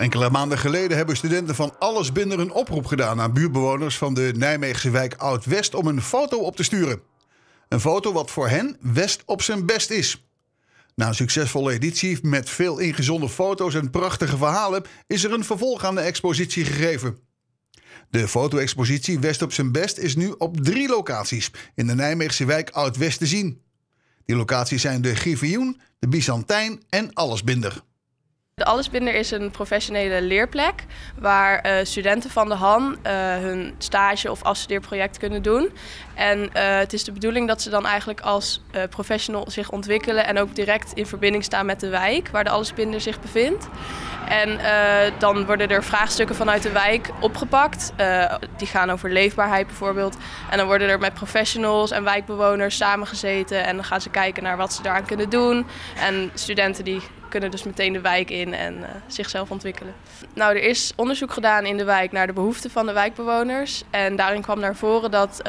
Enkele maanden geleden hebben studenten van Allesbinder een oproep gedaan aan buurtbewoners van de Nijmeegse wijk Oud-West om een foto op te sturen. Een foto wat voor hen West op zijn best is. Na een succesvolle editie met veel ingezonden foto's en prachtige verhalen is er een vervolg aan de expositie gegeven. De foto-expositie West op zijn best is nu op 3 locaties in de Nijmeegse wijk Oud-West te zien. Die locaties zijn de Griffioen, de Byzantijn en Allesbinder. De Allesbinder is een professionele leerplek waar studenten van de Han hun stage of afstudeerproject kunnen doen. En het is de bedoeling dat ze dan eigenlijk als professional zich ontwikkelen en ook direct in verbinding staan met de wijk waar de Allesbinder zich bevindt. En dan worden er vraagstukken vanuit de wijk opgepakt. Die gaan over leefbaarheid bijvoorbeeld. En dan worden er met professionals en wijkbewoners samengezeten en dan gaan ze kijken naar wat ze daaraan kunnen doen. En studenten die kunnen dus meteen de wijk in en zichzelf ontwikkelen. Nou, er is onderzoek gedaan in de wijk naar de behoeften van de wijkbewoners. En daarin kwam naar voren dat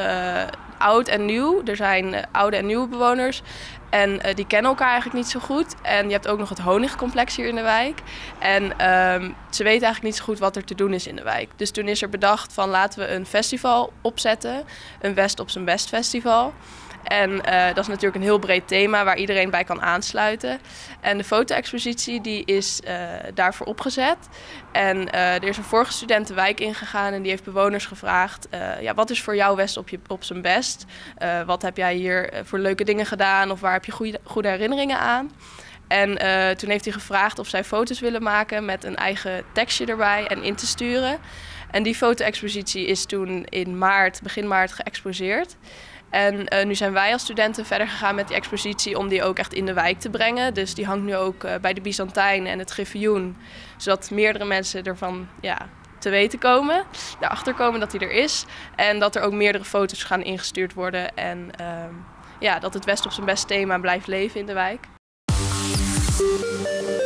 oud en nieuw, er zijn oude en nieuwe bewoners. En die kennen elkaar eigenlijk niet zo goed. En je hebt ook nog het honingcomplex hier in de wijk. En ze weten eigenlijk niet zo goed wat er te doen is in de wijk. Dus toen is er bedacht van laten we een festival opzetten. Een West op zijn best festival. En dat is natuurlijk een heel breed thema waar iedereen bij kan aansluiten. En de foto-expositie die is daarvoor opgezet. En er is een vorige student de wijk ingegaan en die heeft bewoners gevraagd. Wat is voor jou West op zijn best? Wat heb jij hier voor leuke dingen gedaan of waar heb je goede herinneringen aan? En toen heeft hij gevraagd of zij foto's willen maken met een eigen tekstje erbij en in te sturen. En die foto-expositie is toen in begin maart geëxposeerd. En nu zijn wij als studenten verder gegaan met die expositie om die ook echt in de wijk te brengen. Dus die hangt nu ook bij de Byzantijn en het Griffioen. Zodat meerdere mensen ervan te weten komen, daarachter komen dat die er is. En dat er ook meerdere foto's gaan ingestuurd worden. En dat het West op zijn best thema blijft leven in de wijk.